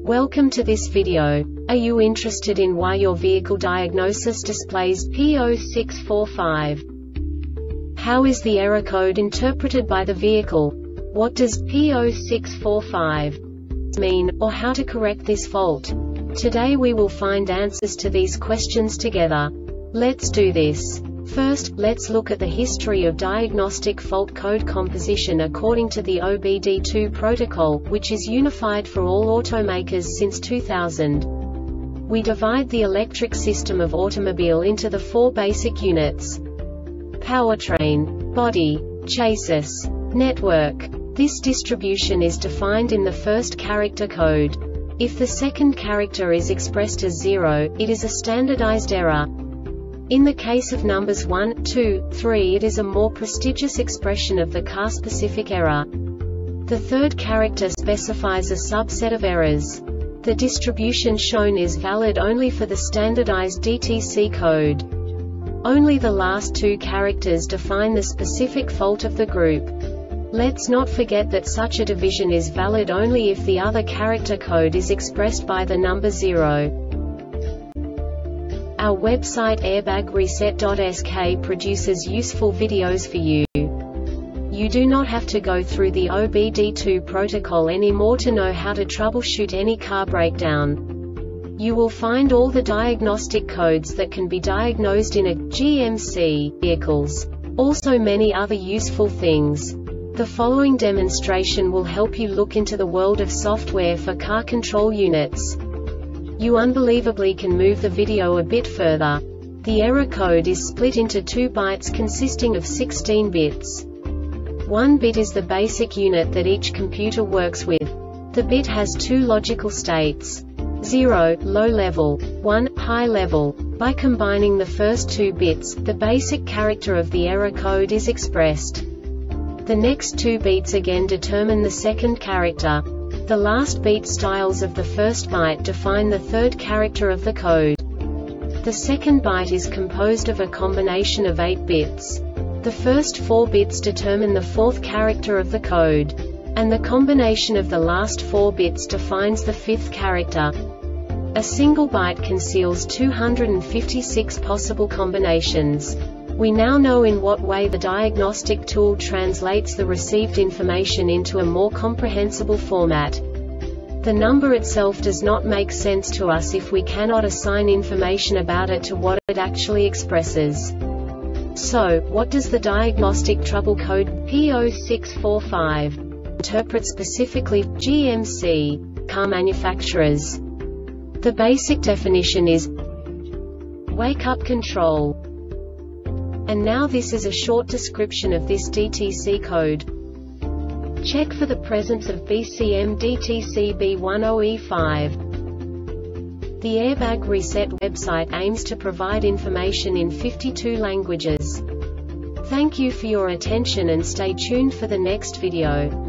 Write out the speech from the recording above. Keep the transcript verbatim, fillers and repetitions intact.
Welcome to this video. Are you interested in why your vehicle diagnosis displays P zero six four five? How is the error code interpreted by the vehicle? What does P zero six four five mean, or how to correct this fault? Today we will find answers to these questions together. Let's do this. First, let's look at the history of diagnostic fault code composition according to the O B D two protocol, which is unified for all automakers since two thousand. We divide the electric system of automobile into the four basic units: powertrain, body, chassis, network. This distribution is defined in the first character code. If the second character is expressed as zero, it is a standardized error. In the case of numbers one, two, three, it is a more prestigious expression of the car-specific error. The third character specifies a subset of errors. The distribution shown is valid only for the standardized D T C code. Only the last two characters define the specific fault of the group. Let's not forget that such a division is valid only if the other character code is expressed by the number zero. Our website airbag reset dot S K produces useful videos for you. You do not have to go through the O B D two protocol anymore to know how to troubleshoot any car breakdown. You will find all the diagnostic codes that can be diagnosed in a G M C vehicles. Also many other useful things. The following demonstration will help you look into the world of software for car control units. You unbelievably can move the video a bit further. The error code is split into two bytes consisting of sixteen bits. One bit is the basic unit that each computer works with. The bit has two logical states: zero, low level, one, high level. By combining the first two bits, the basic character of the error code is expressed. The next two beats again determine the second character. The last beat styles of the first byte define the third character of the code. The second byte is composed of a combination of eight bits. The first four bits determine the fourth character of the code. And the combination of the last four bits defines the fifth character. A single byte conceals two hundred fifty-six possible combinations. We now know in what way the diagnostic tool translates the received information into a more comprehensible format. The number itself does not make sense to us if we cannot assign information about it to what it actually expresses. So, what does the diagnostic trouble code P zero six four five interpret specifically for G M C car manufacturers? The basic definition is wake-up control. And now this is a short description of this D T C code. Check for the presence of B C M D T C B ten E five. The Airbag Reset website aims to provide information in fifty-two languages. Thank you for your attention and stay tuned for the next video.